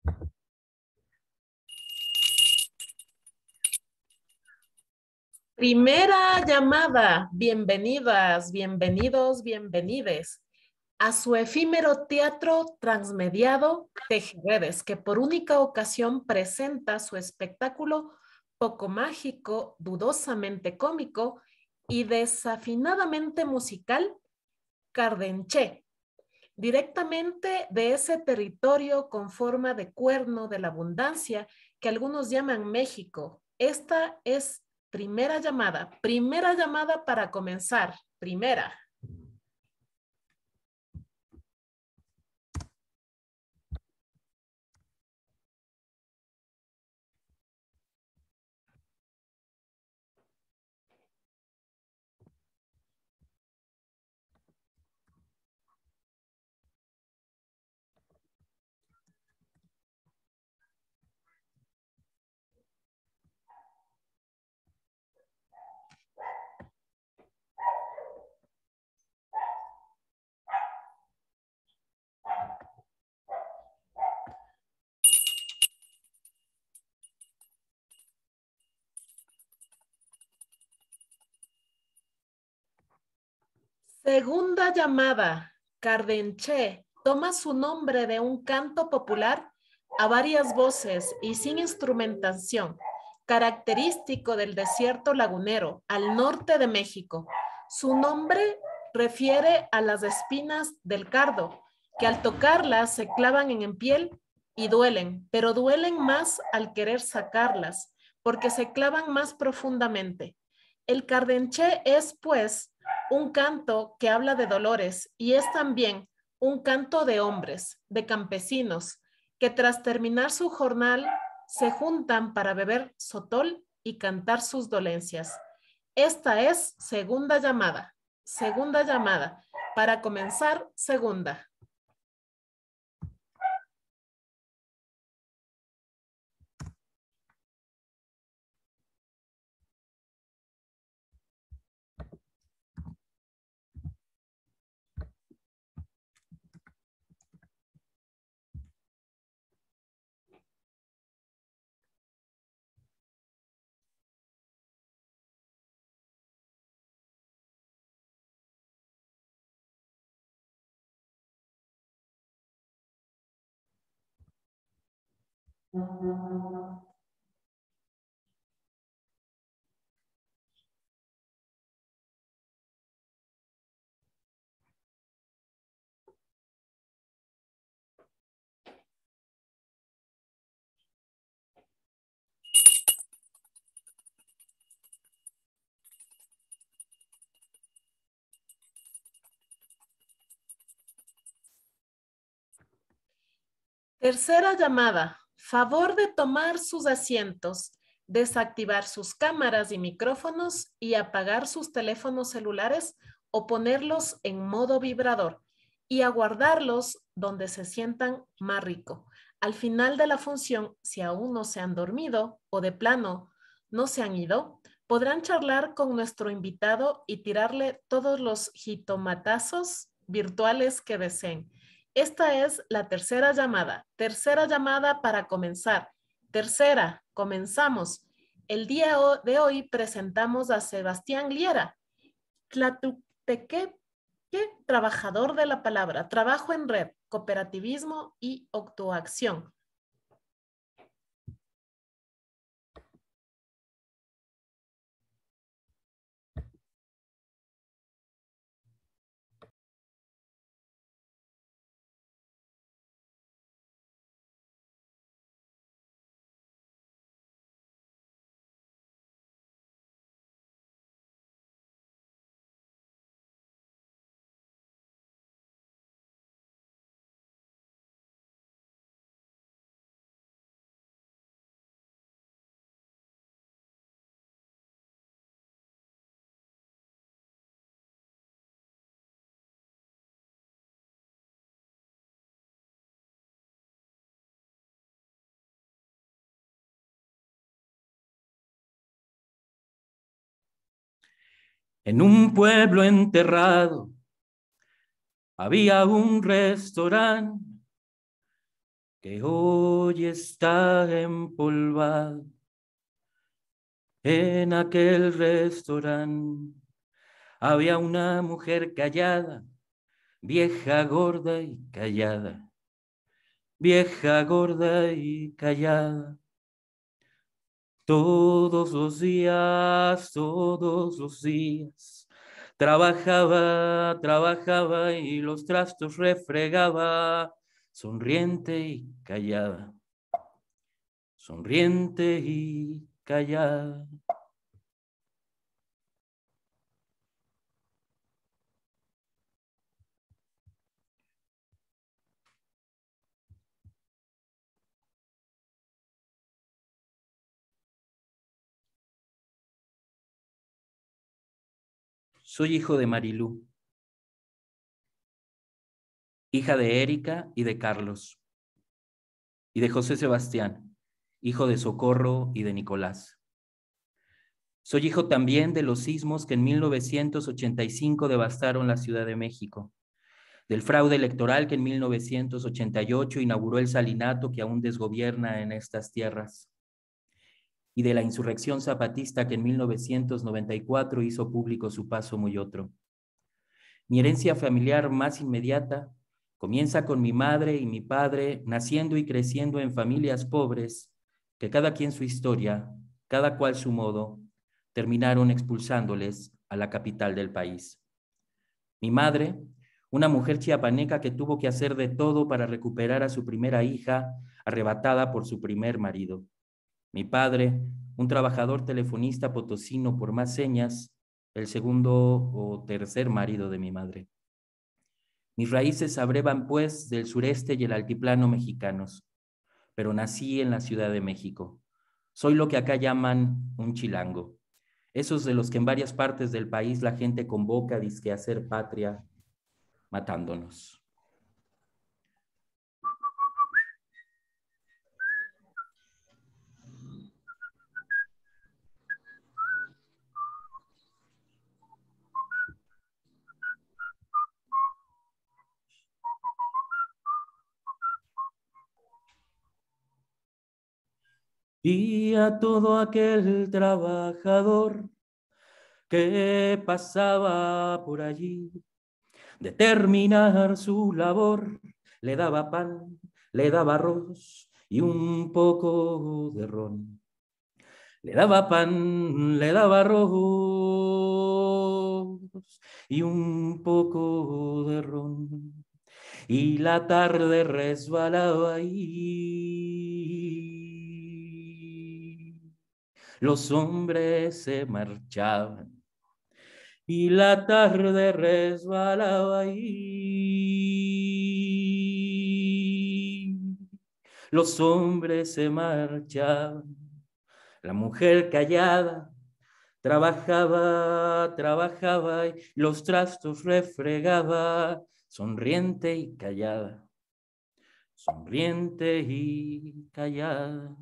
Primera llamada. Bienvenidas, bienvenidos, bienvenides a su efímero teatro transmediado Tejeredes, que por única ocasión presenta su espectáculo poco mágico, dudosamente cómico y desafinadamente musical, Cardenché, directamente de ese territorio con forma de cuerno de la abundancia que algunos llaman México. Esta es primera llamada para comenzar, primera. Segunda llamada. Cardenché toma su nombre de un canto popular a varias voces y sin instrumentación, característico del desierto lagunero al norte de México. Su nombre refiere a las espinas del cardo, que al tocarlas se clavan en piel y duelen, pero duelen más al querer sacarlas, porque se clavan más profundamente. El cardenché es, pues, un canto que habla de dolores y es también un canto de hombres, de campesinos, que tras terminar su jornal se juntan para beber sotol y cantar sus dolencias. Esta es segunda llamada. Segunda llamada. Para comenzar, segunda. Tercera llamada. Favor de tomar sus asientos, desactivar sus cámaras y micrófonos y apagar sus teléfonos celulares o ponerlos en modo vibrador y aguardarlos donde se sientan más rico. Al final de la función, si aún no se han dormido o de plano no se han ido, podrán charlar con nuestro invitado y tirarle todos los jitomatazos virtuales que deseen. Esta es la tercera llamada. Tercera llamada para comenzar. Tercera, comenzamos. El día de hoy presentamos a Sebastián Liera, Tlatuteque, trabajador de la palabra, trabajo en red, cooperativismo y autoacción. En un pueblo enterrado había un restaurante que hoy está empolvado en aquel restaurante. Había una mujer callada, vieja, gorda y callada, vieja, gorda y callada. Todos los días, trabajaba y los trastos refregaba, sonriente y callada, sonriente y callada. Soy hijo de Marilú, hija de Erika y de Carlos, y de José Sebastián, hijo de Socorro y de Nicolás. Soy hijo también de los sismos que en 1985 devastaron la Ciudad de México, del fraude electoral que en 1988 inauguró el salinato que aún desgobierna en estas tierras, y de la insurrección zapatista que en 1994 hizo público su paso muy otro. Mi herencia familiar más inmediata comienza con mi madre y mi padre naciendo y creciendo en familias pobres que cada quien su historia, cada cual su modo, terminaron expulsándoles a la capital del país. Mi madre, una mujer chiapaneca que tuvo que hacer de todo para recuperar a su primera hija arrebatada por su primer marido. Mi padre, un trabajador telefonista potosino por más señas, el segundo o tercer marido de mi madre. Mis raíces se abrevan pues del sureste y el altiplano mexicanos, pero nací en la Ciudad de México. Soy lo que acá llaman un chilango, esos de los que en varias partes del país la gente convoca dizque a hacer patria, matándonos. Y a todo aquel trabajador que pasaba por allí, de terminar su labor, le daba pan, le daba arroz y un poco de ron. Le daba pan, le daba arroz y un poco de ron. Y la tarde resbalaba ahí. Los hombres se marchaban y la tarde resbalaba ahí. Los hombres se marchaban, la mujer callada trabajaba y los trastos refregaba, sonriente y callada, sonriente y callada.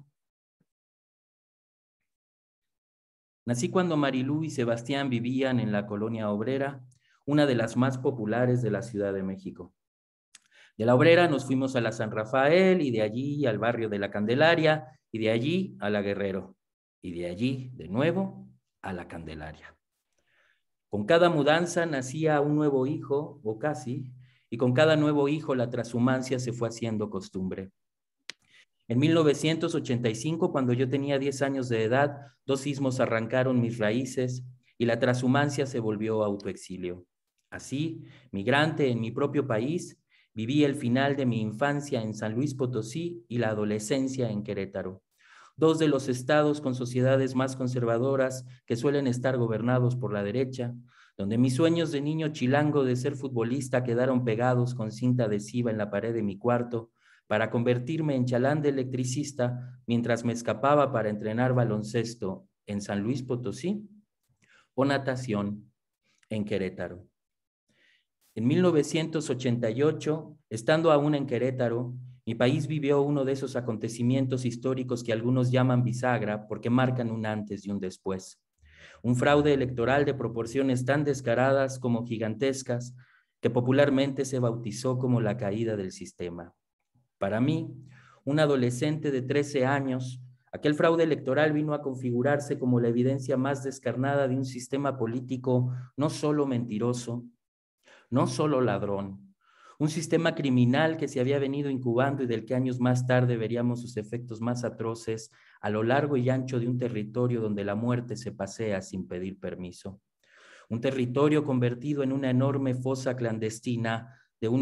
Nací cuando Marilú y Sebastián vivían en la colonia obrera, una de las más populares de la Ciudad de México. De la obrera nos fuimos a la San Rafael y de allí al barrio de la Candelaria y de allí a la Guerrero y de allí de nuevo a la Candelaria. Con cada mudanza nacía un nuevo hijo, o casi, y con cada nuevo hijo la transhumancia se fue haciendo costumbre. En 1985, cuando yo tenía 10 años de edad, 2 sismos arrancaron mis raíces y la transhumancia se volvió autoexilio. Así, migrante en mi propio país, viví el final de mi infancia en San Luis Potosí y la adolescencia en Querétaro, 2 de los estados con sociedades más conservadoras que suelen estar gobernados por la derecha, donde mis sueños de niño chilango de ser futbolista quedaron pegados con cinta adhesiva en la pared de mi cuarto para convertirme en chalán de electricista mientras me escapaba para entrenar baloncesto en San Luis Potosí o natación en Querétaro. En 1988, estando aún en Querétaro, mi país vivió uno de esos acontecimientos históricos que algunos llaman bisagra porque marcan un antes y un después. Un fraude electoral de proporciones tan descaradas como gigantescas que popularmente se bautizó como la caída del sistema. Para mí, un adolescente de 13 años, aquel fraude electoral vino a configurarse como la evidencia más descarnada de un sistema político no solo mentiroso, no solo ladrón, un sistema criminal que se había venido incubando y del que años más tarde veríamos sus efectos más atroces a lo largo y ancho de un territorio donde la muerte se pasea sin pedir permiso. Un territorio convertido en una enorme fosa clandestina de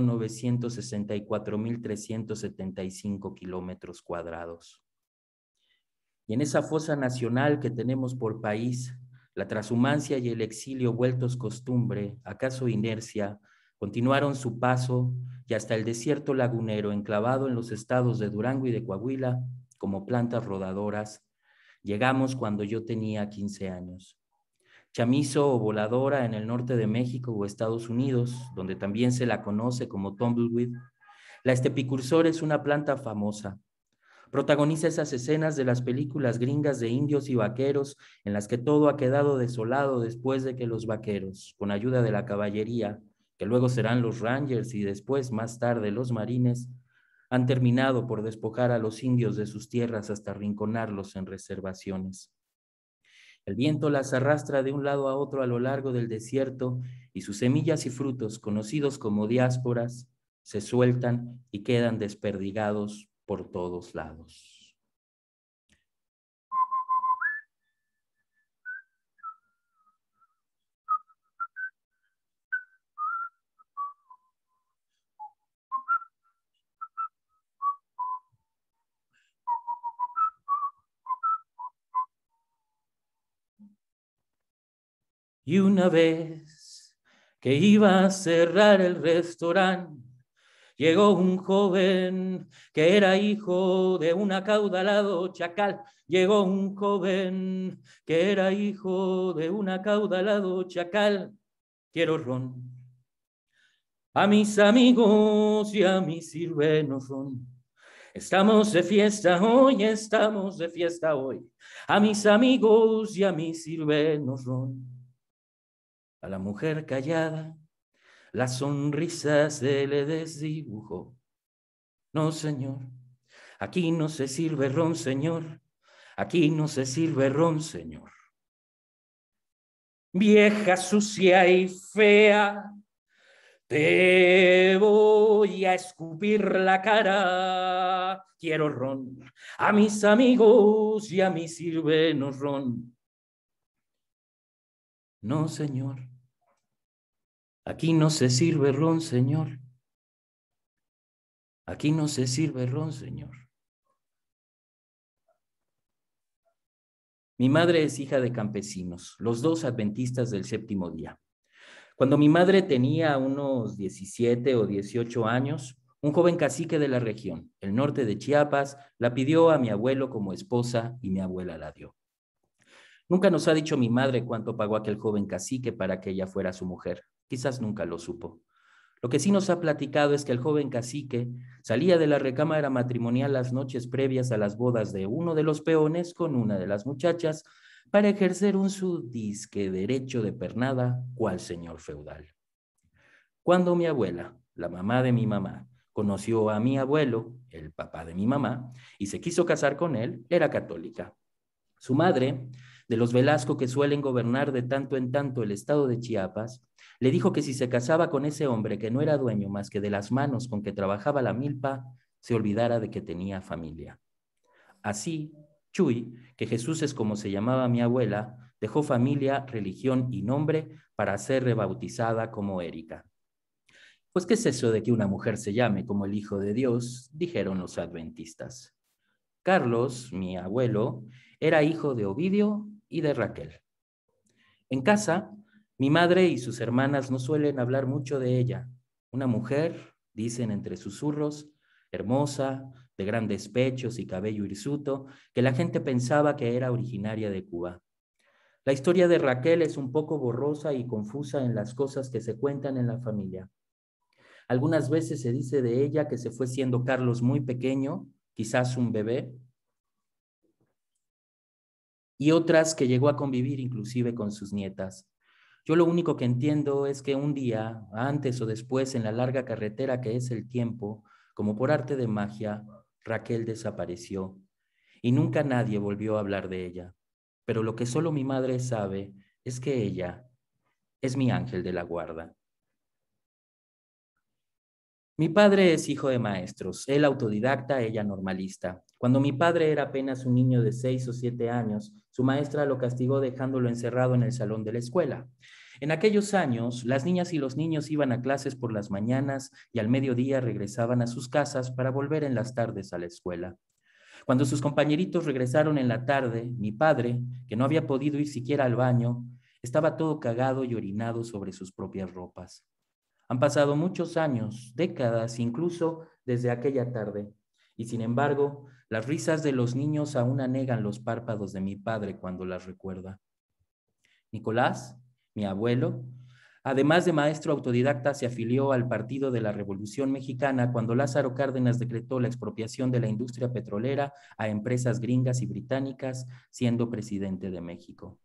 1.964.375 kilómetros cuadrados. Y en esa fosa nacional que tenemos por país, la transhumancia y el exilio vueltos costumbre, acaso inercia, continuaron su paso y hasta el desierto lagunero, enclavado en los estados de Durango y de Coahuila, como plantas rodadoras, llegamos cuando yo tenía 15 años. Chamizo o voladora en el norte de México o Estados Unidos, donde también se la conoce como tumbleweed, la estepicursor es una planta famosa. Protagoniza esas escenas de las películas gringas de indios y vaqueros en las que todo ha quedado desolado después de que los vaqueros, con ayuda de la caballería, que luego serán los Rangers y después, más tarde, los Marines, han terminado por despojar a los indios de sus tierras hasta arrinconarlos en reservaciones. El viento las arrastra de un lado a otro a lo largo del desierto y sus semillas y frutos, conocidos como diásporas, se sueltan y quedan desperdigados por todos lados. Y una vez que iba a cerrar el restaurante, llegó un joven que era hijo de un acaudalado chacal. Llegó un joven que era hijo de un acaudalado chacal. Quiero ron. A mis amigos y a mis sirvenos ron. Estamos de fiesta hoy, estamos de fiesta hoy. A mis amigos y a mis sirvenos ron. A la mujer callada, la sonrisa se le desdibujó. No, señor, aquí no se sirve ron, señor. Aquí no se sirve ron, señor. Vieja, sucia y fea, te voy a escupir la cara. Quiero ron. A mis amigos y a mis sirvenos ron. No, señor. Aquí no se sirve ron, señor. Aquí no se sirve ron, señor. Mi madre es hija de campesinos, los dos adventistas del séptimo día. Cuando mi madre tenía unos 17 o 18 años, un joven cacique de la región, el norte de Chiapas, la pidió a mi abuelo como esposa y mi abuela la dio. Nunca nos ha dicho mi madre cuánto pagó aquel joven cacique para que ella fuera su mujer. Quizás nunca lo supo. Lo que sí nos ha platicado es que el joven cacique salía de la recámara matrimonial las noches previas a las bodas de uno de los peones con una de las muchachas para ejercer un su disque derecho de pernada, cual señor feudal. Cuando mi abuela, la mamá de mi mamá, conoció a mi abuelo, el papá de mi mamá, y se quiso casar con él, era católica. Su madre, de los Velasco que suelen gobernar de tanto en tanto el estado de Chiapas, le dijo que si se casaba con ese hombre que no era dueño más que de las manos con que trabajaba la milpa, se olvidara de que tenía familia. Así, Chuy, que Jesús es como se llamaba mi abuela, dejó familia, religión y nombre para ser rebautizada como Erika. Pues, ¿qué es eso de que una mujer se llame como el Hijo de Dios?, dijeron los adventistas. Carlos, mi abuelo, era hijo de Ovidio y de Raquel. En casa, mi madre y sus hermanas no suelen hablar mucho de ella. Una mujer, dicen entre susurros, hermosa, de grandes pechos y cabello hirsuto, que la gente pensaba que era originaria de Cuba. La historia de Raquel es un poco borrosa y confusa en las cosas que se cuentan en la familia. Algunas veces se dice de ella que se fue siendo Carlos muy pequeño, quizás un bebé, y otras que llegó a convivir inclusive con sus nietas. Yo lo único que entiendo es que un día, antes o después, en la larga carretera que es el tiempo, como por arte de magia, Raquel desapareció y nunca nadie volvió a hablar de ella. Pero lo que solo mi madre sabe es que ella es mi ángel de la guarda. Mi padre es hijo de maestros, él autodidacta, ella normalista. Cuando mi padre era apenas un niño de 6 o 7 años, su maestra lo castigó dejándolo encerrado en el salón de la escuela. En aquellos años, las niñas y los niños iban a clases por las mañanas y al mediodía regresaban a sus casas para volver en las tardes a la escuela. Cuando sus compañeritos regresaron en la tarde, mi padre, que no había podido ir siquiera al baño, estaba todo cagado y orinado sobre sus propias ropas. Han pasado muchos años, décadas, incluso desde aquella tarde, y sin embargo, las risas de los niños aún anegan los párpados de mi padre cuando las recuerda. Nicolás, mi abuelo, además de maestro autodidacta, se afilió al Partido de la Revolución Mexicana cuando Lázaro Cárdenas decretó la expropiación de la industria petrolera a empresas gringas y británicas, siendo presidente de México.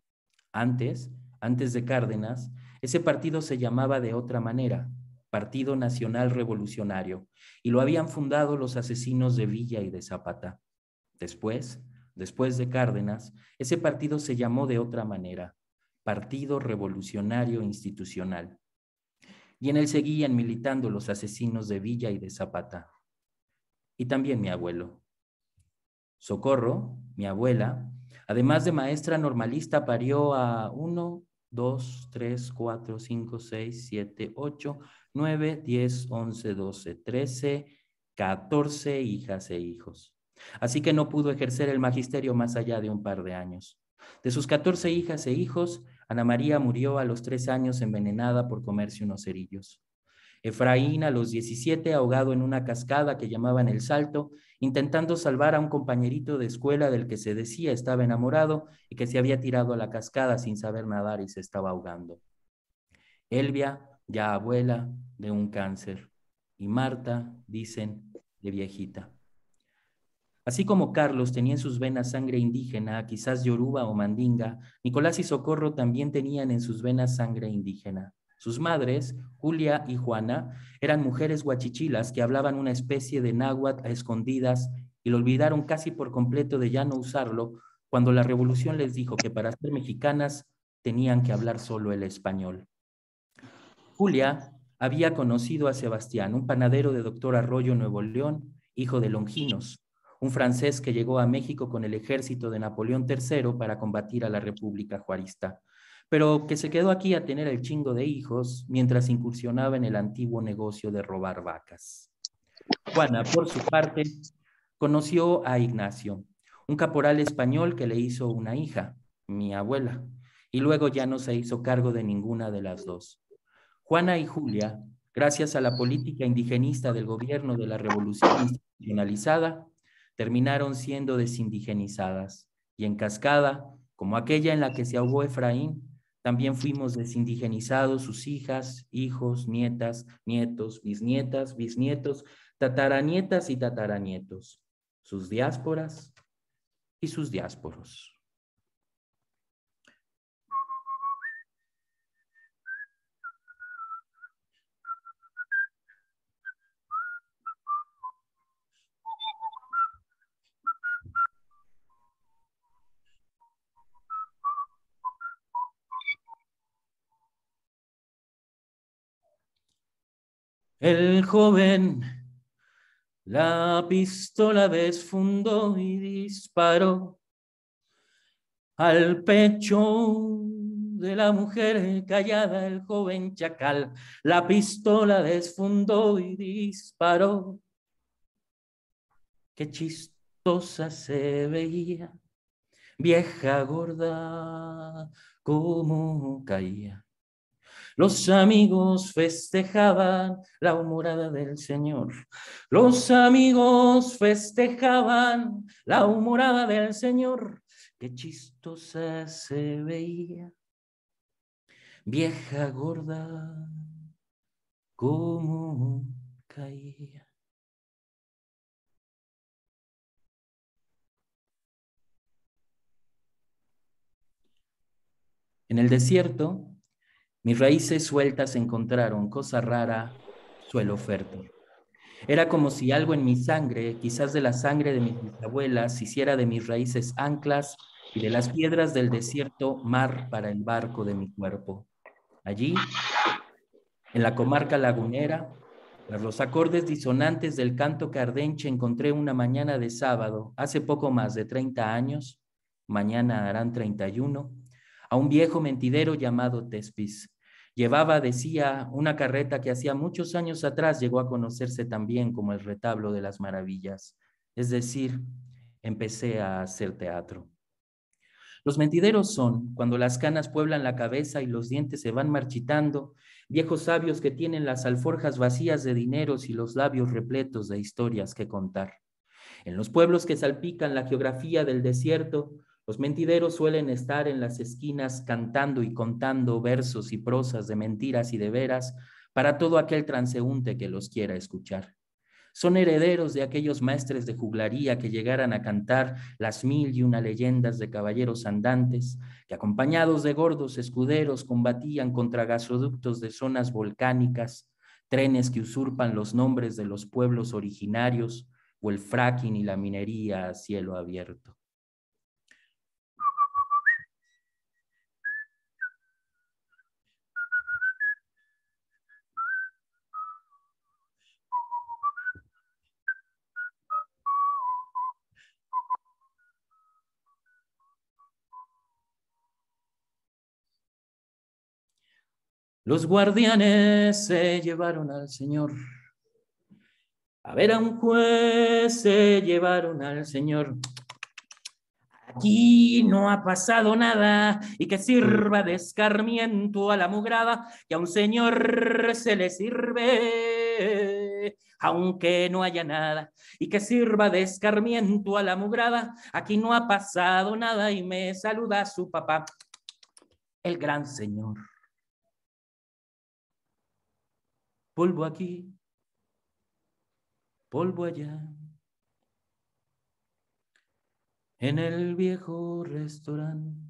Antes de Cárdenas, ese partido se llamaba de otra manera, Partido Nacional Revolucionario, y lo habían fundado los asesinos de Villa y de Zapata. Después de Cárdenas, ese partido se llamó de otra manera, Partido Revolucionario Institucional. Y en él seguían militando los asesinos de Villa y de Zapata. Y también mi abuelo. Socorro, mi abuela, además de maestra normalista, parió a 1, 2, 3, 4, 5, 6, 7, 8, 9, 10, 11, 12, 13, 14 hijas e hijos. Así que no pudo ejercer el magisterio más allá de un par de años. De sus 14 hijas e hijos, Ana María murió a los 3 años envenenada por comerse unos cerillos. Efraín a los 17 ahogado en una cascada que llamaban El Salto, intentando salvar a un compañerito de escuela del que se decía estaba enamorado y que se había tirado a la cascada sin saber nadar y se estaba ahogando. Elvia, ya abuela, de un cáncer. Y Marta, dicen, de viejita. Así como Carlos tenía en sus venas sangre indígena, quizás yoruba o mandinga, Nicolás y Socorro también tenían en sus venas sangre indígena. Sus madres, Julia y Juana, eran mujeres guachichilas que hablaban una especie de náhuatl a escondidas y lo olvidaron casi por completo de ya no usarlo cuando la revolución les dijo que para ser mexicanas tenían que hablar solo el español. Julia había conocido a Sebastián, un panadero de Doctor Arroyo, Nuevo León, hijo de Longinos, un francés que llegó a México con el ejército de Napoleón III para combatir a la República Juarista, pero que se quedó aquí a tener el chingo de hijos mientras incursionaba en el antiguo negocio de robar vacas. Juana, por su parte, conoció a Ignacio, un caporal español que le hizo una hija, mi abuela, y luego ya no se hizo cargo de ninguna de las dos. Juana y Julia, gracias a la política indigenista del gobierno de la Revolución Institucionalizada, terminaron siendo desindigenizadas. Y en cascada, como aquella en la que se ahogó Efraín, también fuimos desindigenizados sus hijas, hijos, nietas, nietos, bisnietas, bisnietos, tataranietas y tataranietos, sus diásporas y sus diásporos. El joven la pistola desfundó y disparó al pecho de la mujer callada. El joven chacal la pistola desfundó y disparó. Qué chistosa se veía, vieja gorda, cómo caía. Los amigos festejaban la humorada del Señor. Los amigos festejaban la humorada del Señor. Qué chistosa se veía, vieja gorda, cómo caía. En el desierto, mis raíces sueltas encontraron cosa rara, suelo fértil. Era como si algo en mi sangre, quizás de la sangre de mis bisabuelas, hiciera de mis raíces anclas y de las piedras del desierto mar para el barco de mi cuerpo. Allí, en la comarca lagunera, tras los acordes disonantes del canto cardenche, encontré una mañana de sábado, hace poco más de 30 años, mañana harán 31, a un viejo mentidero llamado Tespis. Llevaba, decía, una carreta que hacía muchos años atrás llegó a conocerse también como el retablo de las maravillas. Es decir, empecé a hacer teatro. Los mentideros son, cuando las canas pueblan la cabeza y los dientes se van marchitando, viejos sabios que tienen las alforjas vacías de dineros y los labios repletos de historias que contar. En los pueblos que salpican la geografía del desierto, los mentideros suelen estar en las esquinas cantando y contando versos y prosas de mentiras y de veras para todo aquel transeúnte que los quiera escuchar. Son herederos de aquellos maestres de juglaría que llegaran a cantar las 1001 leyendas de caballeros andantes, que acompañados de gordos escuderos combatían contra gasoductos de zonas volcánicas, trenes que usurpan los nombres de los pueblos originarios, o el fracking y la minería a cielo abierto. Los guardianes se llevaron al Señor. A ver a un juez se llevaron al Señor. Aquí no ha pasado nada y que sirva de escarmiento a la mugrada, que a un señor se le sirve, aunque no haya nada, y que sirva de escarmiento a la mugrada. Aquí no ha pasado nada y me saluda su papá, el gran señor. Polvo aquí, polvo allá, en el viejo restaurante,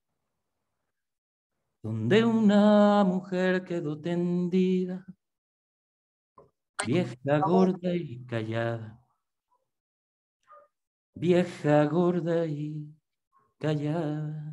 donde una mujer quedó tendida, vieja, gorda y callada, vieja, gorda y callada.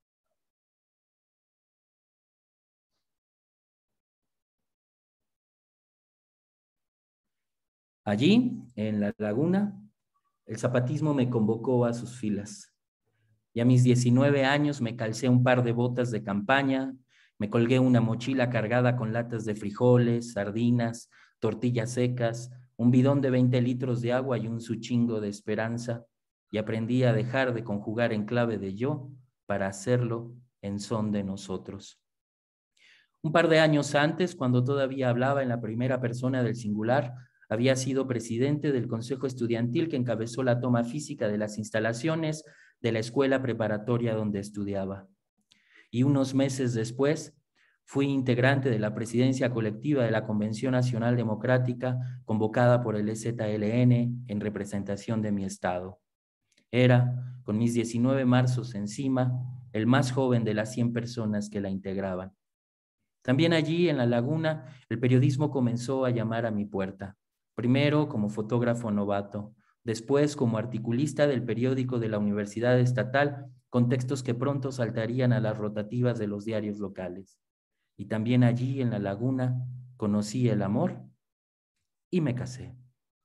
Allí, en la laguna, el zapatismo me convocó a sus filas. Y a mis 19 años me calcé un par de botas de campaña, me colgué una mochila cargada con latas de frijoles, sardinas, tortillas secas, un bidón de 20 litros de agua y un suchingo de esperanza, y aprendí a dejar de conjugar en clave de yo para hacerlo en son de nosotros. Un par de años antes, cuando todavía hablaba en la primera persona del singular, había sido presidente del Consejo Estudiantil que encabezó la toma física de las instalaciones de la escuela preparatoria donde estudiaba. Y unos meses después, fui integrante de la presidencia colectiva de la Convención Nacional Democrática convocada por el EZLN en representación de mi estado. Era, con mis 19 marzos encima, el más joven de las 100 personas que la integraban. También allí, en la laguna, el periodismo comenzó a llamar a mi puerta. Primero como fotógrafo novato, después como articulista del periódico de la Universidad Estatal, con textos que pronto saltarían a las rotativas de los diarios locales. Y también allí, en la laguna, conocí el amor y me casé.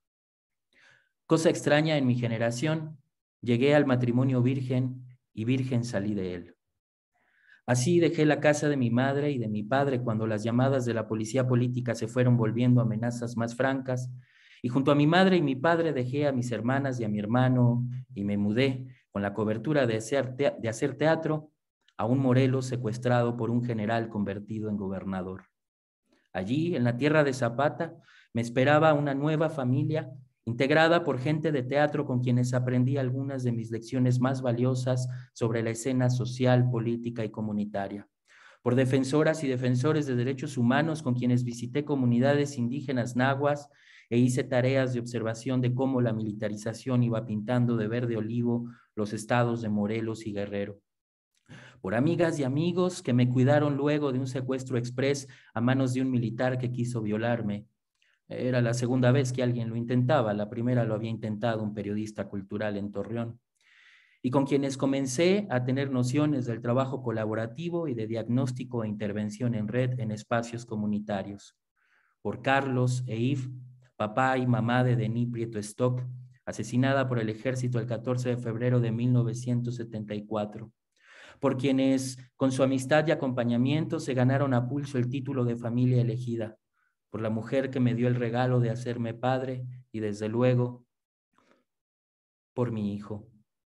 Cosa extraña en mi generación, llegué al matrimonio virgen y virgen salí de él. Así dejé la casa de mi madre y de mi padre cuando las llamadas de la policía política se fueron volviendo amenazas más francas, y junto a mi madre y mi padre dejé a mis hermanas y a mi hermano y me mudé con la cobertura de hacer teatro a un Morelos secuestrado por un general convertido en gobernador. Allí, en la tierra de Zapata, me esperaba una nueva familia integrada por gente de teatro con quienes aprendí algunas de mis lecciones más valiosas sobre la escena social, política y comunitaria. Por defensoras y defensores de derechos humanos con quienes visité comunidades indígenas nahuas e hice tareas de observación de cómo la militarización iba pintando de verde olivo los estados de Morelos y Guerrero. Por amigas y amigos que me cuidaron luego de un secuestro exprés a manos de un militar que quiso violarme, Era la segunda vez que alguien lo intentaba, la primera lo había intentado un periodista cultural en Torreón, y con quienes comencé a tener nociones del trabajo colaborativo y de diagnóstico e intervención en red en espacios comunitarios. Por Carlos e Yves, papá y mamá de Denis Prieto Stock, asesinada por el ejército el 14 de febrero de 1974. Por quienes, con su amistad y acompañamiento, se ganaron a pulso el título de familia elegida. Por la mujer que me dio el regalo de hacerme padre y, desde luego, por mi hijo.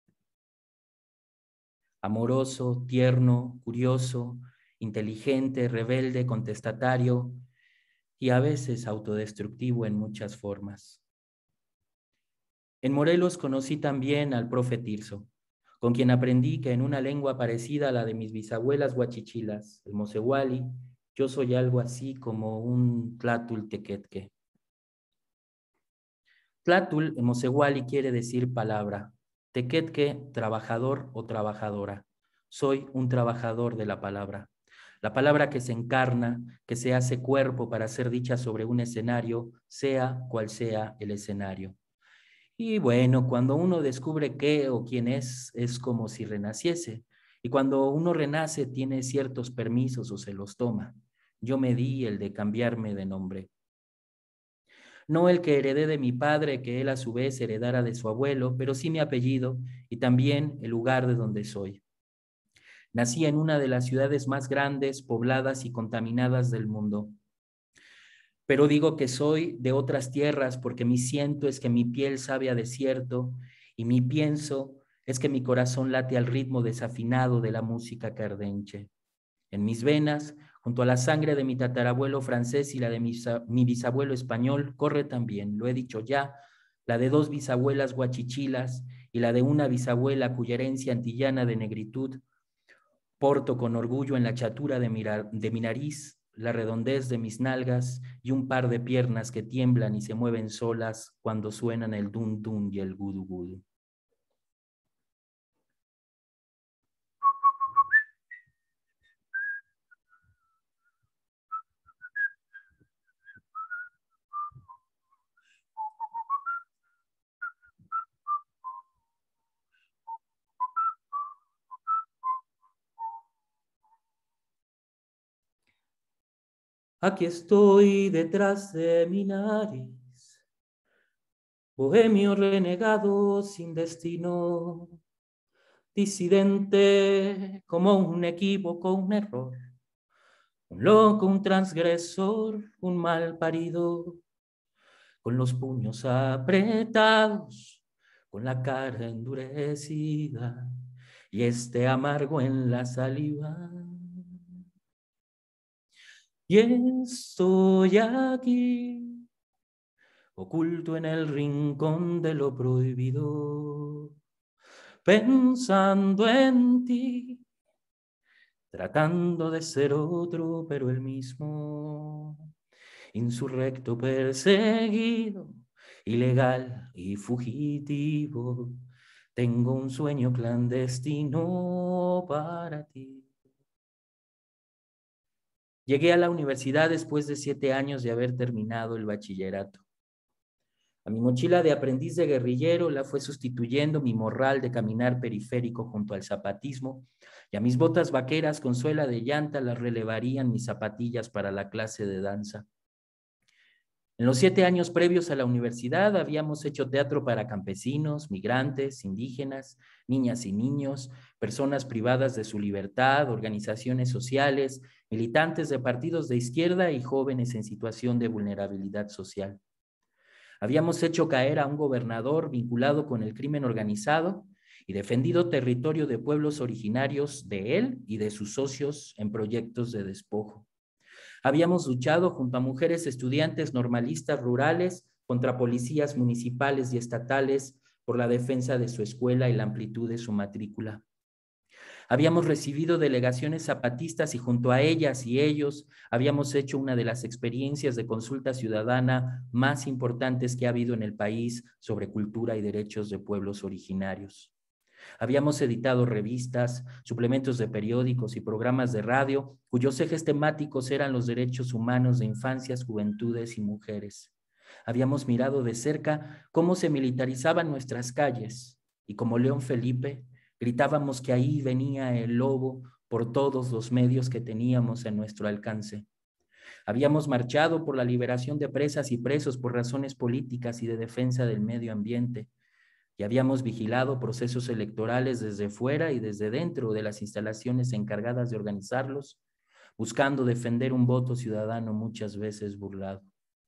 Amoroso, tierno, curioso, inteligente, rebelde, contestatario y a veces autodestructivo en muchas formas. En Morelos conocí también al profe Tirso, con quien aprendí que en una lengua parecida a la de mis bisabuelas huachichilas, el mocehuali, yo soy algo así como un tlatul tequetque. Tlatul en mocehuali quiere decir palabra, tequetque, trabajador o trabajadora. Soy un trabajador de la palabra que se encarna, que se hace cuerpo para ser dicha sobre un escenario, sea cual sea el escenario. Y bueno, cuando uno descubre qué o quién es como si renaciese. Y cuando uno renace, tiene ciertos permisos o se los toma. Yo me di el de cambiarme de nombre. No el que heredé de mi padre, que él a su vez heredara de su abuelo, pero sí mi apellido y también el lugar de donde soy. Nací en una de las ciudades más grandes, pobladas y contaminadas del mundo. Pero digo que soy de otras tierras porque mi siento es que mi piel sabe a desierto y mi pienso es que mi corazón late al ritmo desafinado de la música cardenche. En mis venas, junto a la sangre de mi tatarabuelo francés y la de mi bisabuelo español, corre también, lo he dicho ya, la de dos bisabuelas guachichilas y la de una bisabuela cuya herencia antillana de negritud porto con orgullo en la chatura de mi nariz, la redondez de mis nalgas y un par de piernas que tiemblan y se mueven solas cuando suenan el dun dun y el gudu gudu. Aquí estoy detrás de mi nariz, bohemio renegado sin destino, disidente como un equívoco, un error, un loco, un transgresor, un mal parido, con los puños apretados, con la cara endurecida y este amargo en la saliva. Y estoy aquí, oculto en el rincón de lo prohibido, pensando en ti, tratando de ser otro, pero el mismo, insurrecto, perseguido, ilegal y fugitivo. Tengo un sueño clandestino para ti. Llegué a la universidad después de 7 años de haber terminado el bachillerato. A mi mochila de aprendiz de guerrillero la fue sustituyendo mi morral de caminar periférico junto al zapatismo, y a mis botas vaqueras con suela de llanta las relevarían mis zapatillas para la clase de danza. En los 7 años previos a la universidad habíamos hecho teatro para campesinos, migrantes, indígenas, niñas y niños, personas privadas de su libertad, organizaciones sociales, militantes de partidos de izquierda y jóvenes en situación de vulnerabilidad social. Habíamos hecho caer a un gobernador vinculado con el crimen organizado y defendido territorio de pueblos originarios de él y de sus socios en proyectos de despojo. Habíamos luchado junto a mujeres estudiantes normalistas rurales contra policías municipales y estatales por la defensa de su escuela y la amplitud de su matrícula. Habíamos recibido delegaciones zapatistas y junto a ellas y ellos habíamos hecho una de las experiencias de consulta ciudadana más importantes que ha habido en el país sobre cultura y derechos de pueblos originarios. Habíamos editado revistas, suplementos de periódicos y programas de radio cuyos ejes temáticos eran los derechos humanos de infancias, juventudes y mujeres. Habíamos mirado de cerca cómo se militarizaban nuestras calles y como León Felipe gritábamos que ahí venía el lobo por todos los medios que teníamos en nuestro alcance. Habíamos marchado por la liberación de presas y presos por razones políticas y de defensa del medio ambiente y habíamos vigilado procesos electorales desde fuera y desde dentro de las instalaciones encargadas de organizarlos, buscando defender un voto ciudadano muchas veces burlado.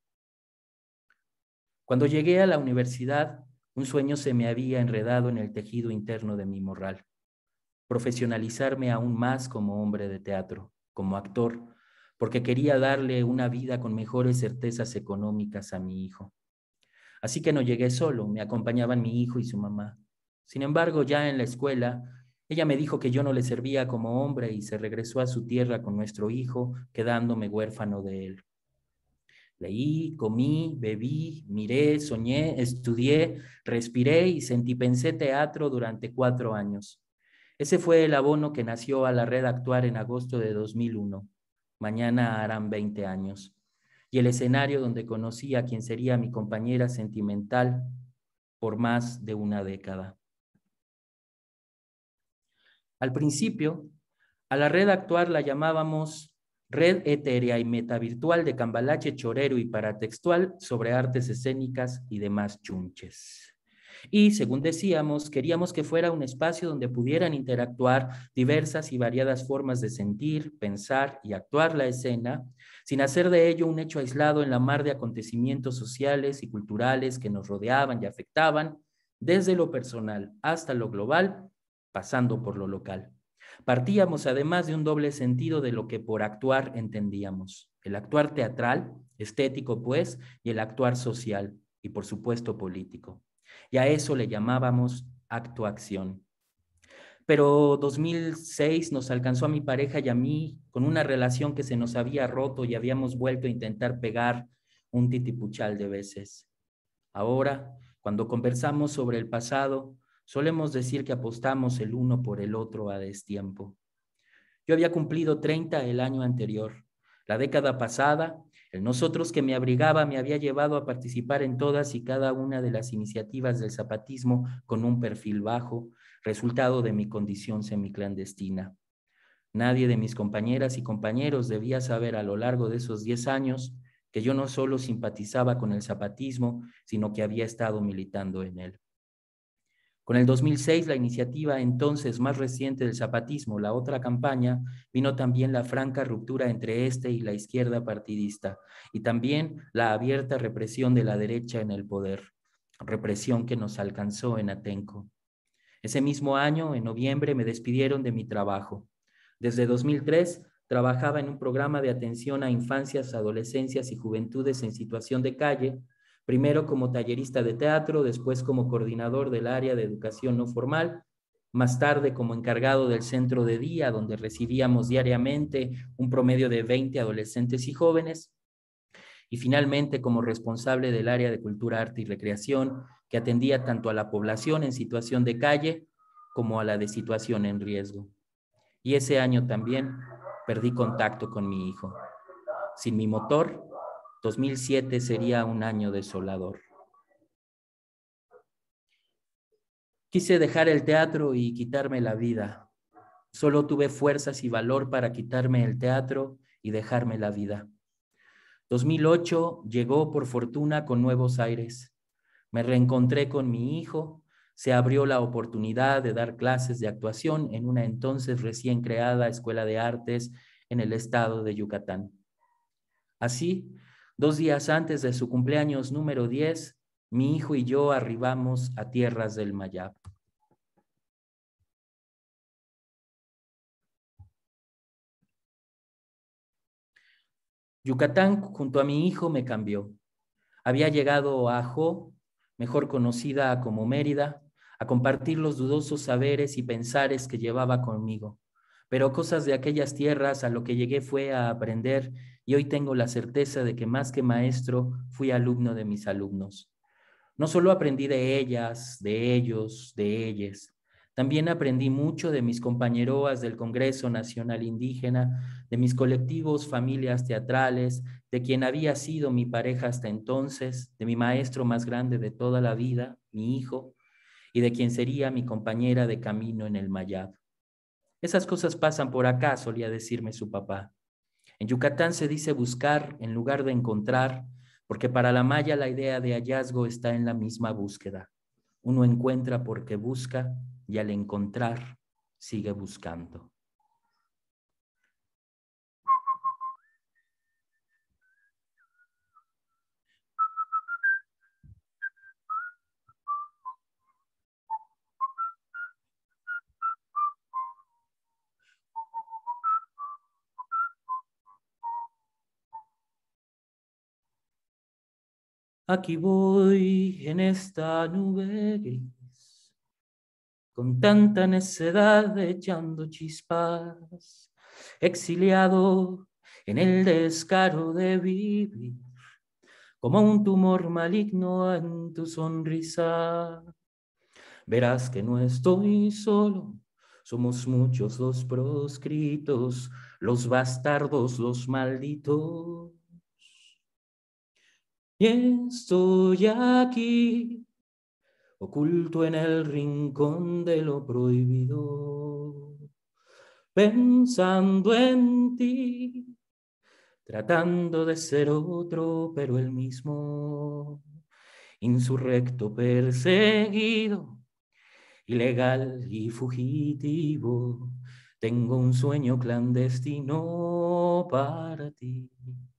Cuando llegué a la universidad, un sueño se me había enredado en el tejido interno de mi morral: profesionalizarme aún más como hombre de teatro, como actor, porque quería darle una vida con mejores certezas económicas a mi hijo. Así que no llegué solo, me acompañaban mi hijo y su mamá. Sin embargo, ya en la escuela, ella me dijo que yo no le servía como hombre y se regresó a su tierra con nuestro hijo, quedándome huérfano de él. Leí, comí, bebí, miré, soñé, estudié, respiré y pensé teatro durante 4 años. Ese fue el abono que nació a la Red Actuar en agosto de 2001. Mañana harán 20 años. Y el escenario donde conocí a quien sería mi compañera sentimental por más de una década. Al principio, a la Red Actuar la llamábamos Red Etérea y Metavirtual de Cambalache, Chorero y Paratextual sobre artes escénicas y demás chunches. Y, según decíamos, queríamos que fuera un espacio donde pudieran interactuar diversas y variadas formas de sentir, pensar y actuar la escena, sin hacer de ello un hecho aislado en la mar de acontecimientos sociales y culturales que nos rodeaban y afectaban, desde lo personal hasta lo global, pasando por lo local. Partíamos además de un doble sentido de lo que por actuar entendíamos: el actuar teatral, estético pues, y el actuar social y por supuesto político. Y a eso le llamábamos actuación. Pero 2006 nos alcanzó a mi pareja y a mí con una relación que se nos había roto y habíamos vuelto a intentar pegar un titipuchal de veces. Ahora, cuando conversamos sobre el pasado, solemos decir que apostamos el uno por el otro a destiempo. Yo había cumplido 30 el año anterior. La década pasada, el nosotros que me abrigaba me había llevado a participar en todas y cada una de las iniciativas del zapatismo con un perfil bajo, resultado de mi condición semiclandestina. Nadie de mis compañeras y compañeros debía saber a lo largo de esos 10 años que yo no solo simpatizaba con el zapatismo, sino que había estado militando en él. Con el 2006, la iniciativa entonces más reciente del zapatismo, la otra campaña, vino también la franca ruptura entre este y la izquierda partidista, y también la abierta represión de la derecha en el poder, represión que nos alcanzó en Atenco. Ese mismo año, en noviembre, me despidieron de mi trabajo. Desde 2003, trabajaba en un programa de atención a infancias, adolescencias y juventudes en situación de calle, primero como tallerista de teatro, después como coordinador del área de educación no formal, más tarde como encargado del centro de día, donde recibíamos diariamente un promedio de 20 adolescentes y jóvenes, y finalmente como responsable del área de cultura, arte y recreación, que atendía tanto a la población en situación de calle como a la de situación en riesgo. Y ese año también perdí contacto con mi hijo. Sin mi motor, 2007 sería un año desolador. Quise dejar el teatro y quitarme la vida. Solo tuve fuerzas y valor para quitarme el teatro y dejarme la vida. 2008 llegó por fortuna con nuevos aires. Me reencontré con mi hijo, se abrió la oportunidad de dar clases de actuación en una entonces recién creada Escuela de Artes en el estado de Yucatán. Así, 2 días antes de su cumpleaños número 10, mi hijo y yo arribamos a tierras del Mayab. Yucatán, junto a mi hijo, me cambió. Había llegado a Ajó, mejor conocida como Mérida, a compartir los dudosos saberes y pensares que llevaba conmigo. Pero cosas de aquellas tierras a lo que llegué fue a aprender, y hoy tengo la certeza de que más que maestro, fui alumno de mis alumnos. No solo aprendí de ellas, de ellos, de ellas, También aprendí mucho de mis compañeroas del Congreso Nacional Indígena, de mis colectivos, familias teatrales, de quien había sido mi pareja hasta entonces, de mi maestro más grande de toda la vida, mi hijo, y de quien sería mi compañera de camino en el Mayab. Esas cosas pasan por acá, solía decirme su papá. En Yucatán se dice buscar en lugar de encontrar, porque para la maya la idea de hallazgo está en la misma búsqueda. Uno encuentra porque busca y al encontrar sigue buscando. Aquí voy en esta nube gris, con tanta necedad echando chispas, exiliado en el descaro de vivir, como un tumor maligno en tu sonrisa. Verás que no estoy solo, somos muchos los proscritos, los bastardos, los malditos. Y estoy aquí, oculto en el rincón de lo prohibido, pensando en ti, tratando de ser otro, pero el mismo, insurrecto, perseguido, ilegal y fugitivo. Tengo un sueño clandestino para ti.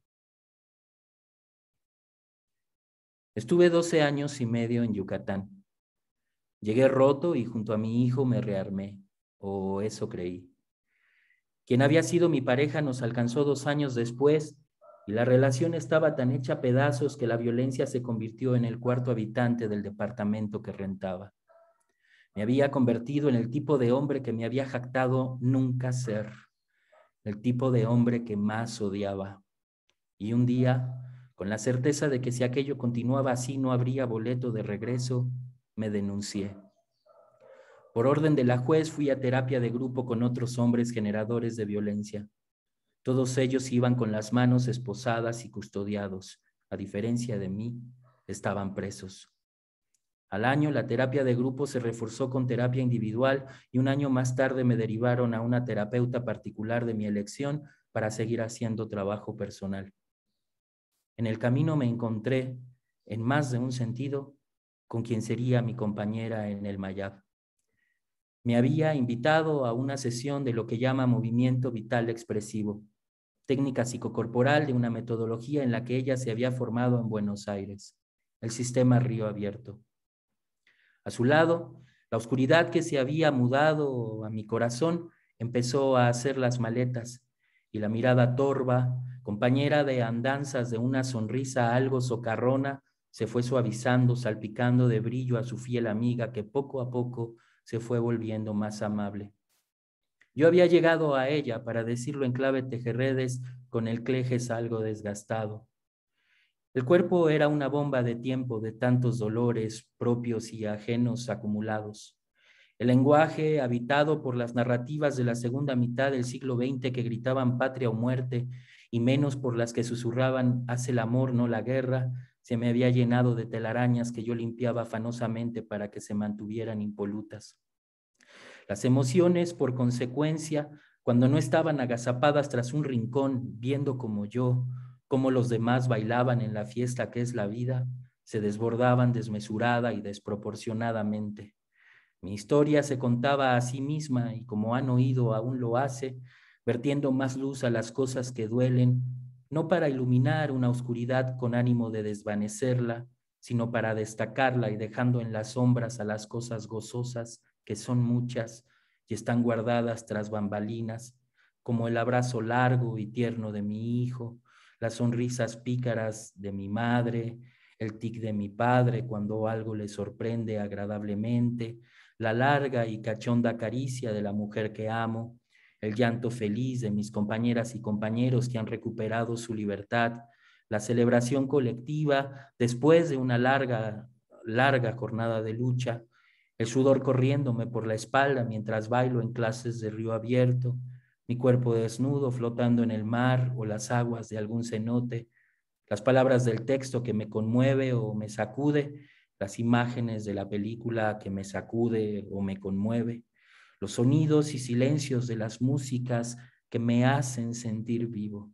Estuve 12 años y medio en Yucatán. Llegué roto y junto a mi hijo me rearmé, o eso creí. Quien había sido mi pareja nos alcanzó 2 años después y la relación estaba tan hecha a pedazos que la violencia se convirtió en el cuarto habitante del departamento que rentaba. Me había convertido en el tipo de hombre que me había jactado nunca ser, el tipo de hombre que más odiaba. Y un día, con la certeza de que si aquello continuaba así no habría boleto de regreso, me denuncié. Por orden de la juez fui a terapia de grupo con otros hombres generadores de violencia. Todos ellos iban con las manos esposadas y custodiados. A diferencia de mí, estaban presos. Al año, la terapia de grupo se reforzó con terapia individual y un año más tarde me derivaron a una terapeuta particular de mi elección para seguir haciendo trabajo personal. En el camino me encontré, en más de un sentido, con quien sería mi compañera en el Mayab. Me había invitado a una sesión de lo que llama movimiento vital expresivo, técnica psicocorporal de una metodología en la que ella se había formado en Buenos Aires, el sistema Río Abierto. A su lado, la oscuridad que se había mudado a mi corazón empezó a hacer las maletas y la mirada torva, compañera de andanzas de una sonrisa algo socarrona, se fue suavizando, salpicando de brillo a su fiel amiga que poco a poco se fue volviendo más amable. Yo había llegado a ella, para decirlo en clave tejerredes, con el clejes algo desgastado. El cuerpo era una bomba de tiempo de tantos dolores propios y ajenos acumulados. El lenguaje, habitado por las narrativas de la segunda mitad del siglo XX que gritaban patria o muerte, y menos por las que susurraban haz el amor, no la guerra, se me había llenado de telarañas que yo limpiaba afanosamente para que se mantuvieran impolutas. Las emociones, por consecuencia, cuando no estaban agazapadas tras un rincón, viendo como yo, cómo los demás bailaban en la fiesta que es la vida, se desbordaban desmesurada y desproporcionadamente. Mi historia se contaba a sí misma y como han oído aún lo hace, vertiendo más luz a las cosas que duelen, no para iluminar una oscuridad con ánimo de desvanecerla, sino para destacarla y dejando en las sombras a las cosas gozosas, que son muchas y están guardadas tras bambalinas, como el abrazo largo y tierno de mi hijo, las sonrisas pícaras de mi madre, el tic de mi padre cuando algo le sorprende agradablemente, la larga y cachonda caricia de la mujer que amo, el llanto feliz de mis compañeras y compañeros que han recuperado su libertad, la celebración colectiva después de una larga jornada de lucha, el sudor corriéndome por la espalda mientras bailo en clases de río abierto, mi cuerpo desnudo flotando en el mar o las aguas de algún cenote, las palabras del texto que me conmueve o me sacude, las imágenes de la película que me sacude o me conmueve, los sonidos y silencios de las músicas que me hacen sentir vivo.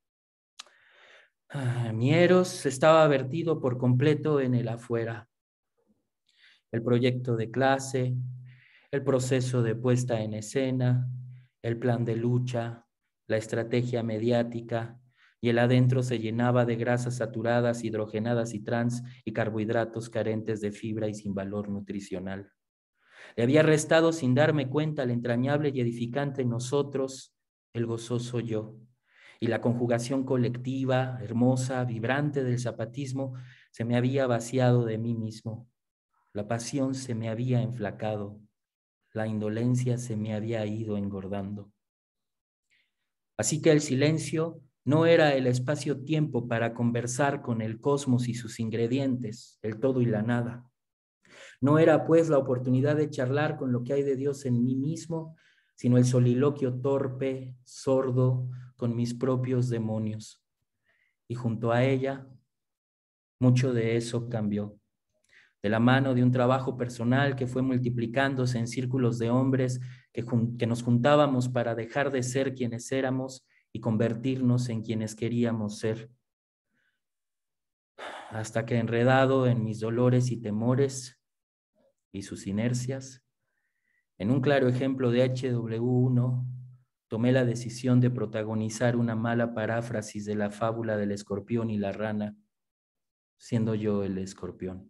Mi eros estaba vertido por completo en el afuera. El proyecto de clase, el proceso de puesta en escena, el plan de lucha, la estrategia mediática, y el adentro se llenaba de grasas saturadas, hidrogenadas y trans y carbohidratos carentes de fibra y sin valor nutricional. Le había restado sin darme cuenta el entrañable y edificante en nosotros, el gozoso yo. Y la conjugación colectiva, hermosa, vibrante del zapatismo se me había vaciado de mí mismo. La pasión se me había enflacado. La indolencia se me había ido engordando. Así que el silencio no era el espacio-tiempo para conversar con el cosmos y sus ingredientes, el todo y la nada. No era pues la oportunidad de charlar con lo que hay de Dios en mí mismo, sino el soliloquio torpe, sordo, con mis propios demonios. Y junto a ella, mucho de eso cambió. De la mano de un trabajo personal que fue multiplicándose en círculos de hombres que nos juntábamos para dejar de ser quienes éramos y convertirnos en quienes queríamos ser. Hasta que enredado en mis dolores y temores y sus inercias, en un claro ejemplo de HW1, tomé la decisión de protagonizar una mala paráfrasis de la fábula del escorpión y la rana, siendo yo el escorpión.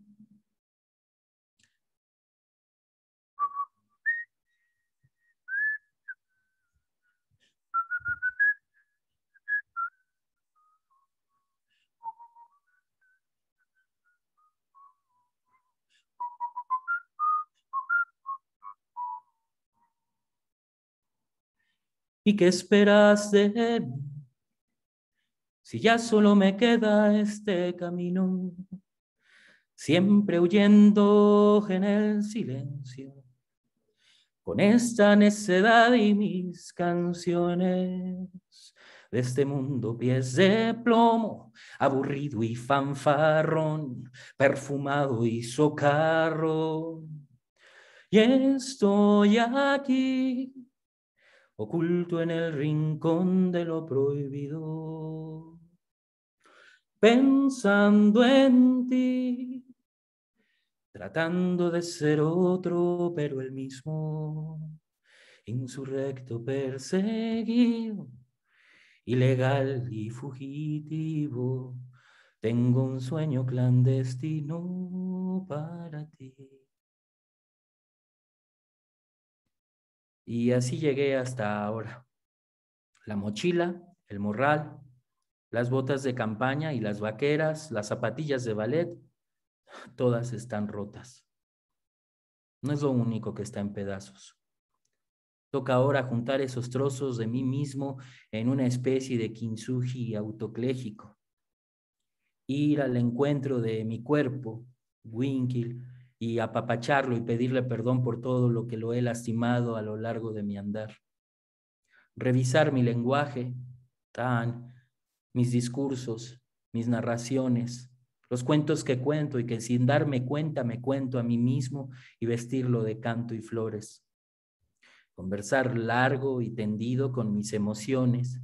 ¿Y qué esperas de mí? Si ya solo me queda este camino, siempre huyendo en el silencio, con esta necedad y mis canciones, de este mundo pies de plomo, aburrido y fanfarrón, perfumado y socarrón. Y estoy aquí, oculto en el rincón de lo prohibido, pensando en ti, tratando de ser otro, pero el mismo, insurrecto, perseguido, ilegal y fugitivo. Tengo un sueño clandestino para ti. Y así llegué hasta ahora. La mochila, el morral, las botas de campaña y las vaqueras, las zapatillas de ballet, todas están rotas. No es lo único que está en pedazos. Toca ahora juntar esos trozos de mí mismo en una especie de kintsugi autoclégico. Ir al encuentro de mi cuerpo, Winkle, y apapacharlo y pedirle perdón por todo lo que lo he lastimado a lo largo de mi andar. Revisar mi lenguaje, mis discursos, mis narraciones, los cuentos que cuento y que sin darme cuenta me cuento a mí mismo y vestirlo de canto y flores. Conversar largo y tendido con mis emociones,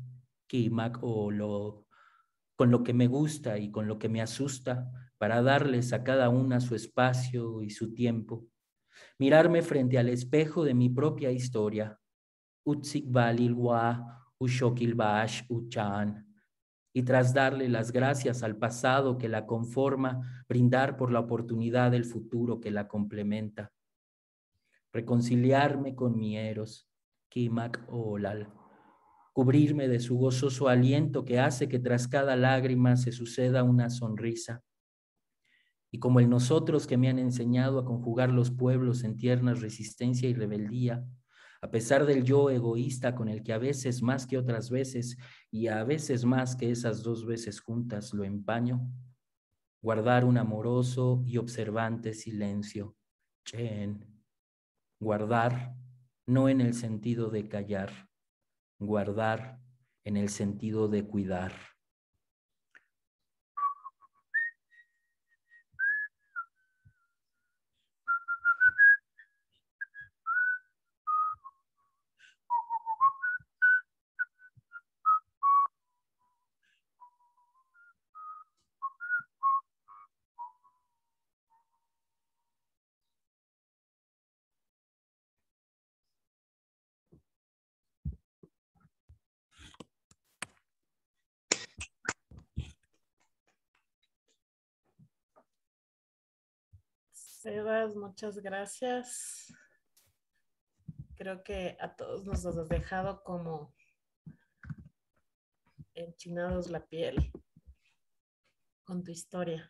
con lo que me gusta y con lo que me asusta, para darles a cada una su espacio y su tiempo. Mirarme frente al espejo de mi propia historia, Utsikbalilwa, Ushokilbash, Uchan, y tras darle las gracias al pasado que la conforma, brindar por la oportunidad del futuro que la complementa. Reconciliarme con mi eros, Kimak Olal, cubrirme de su gozoso aliento que hace que tras cada lágrima se suceda una sonrisa. Y como el nosotros que me han enseñado a conjugar los pueblos en tierna resistencia y rebeldía, a pesar del yo egoísta con el que a veces más que otras veces y a veces más que esas dos veces juntas lo empaño, guardar un amoroso y observante silencio, Chen. Guardar, no en el sentido de callar, guardar en el sentido de cuidar. Sebas, muchas gracias. Creo que a todos nos has dejado como enchinados la piel con tu historia.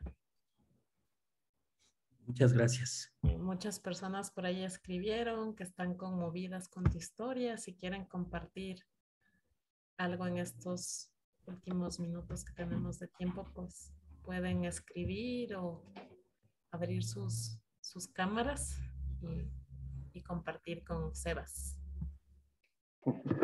Muchas gracias. Muchas personas por ahí escribieron que están conmovidas con tu historia. Si quieren compartir algo en estos últimos minutos que tenemos de tiempo, pues pueden escribir o abrir sus cámaras y compartir con Sebas.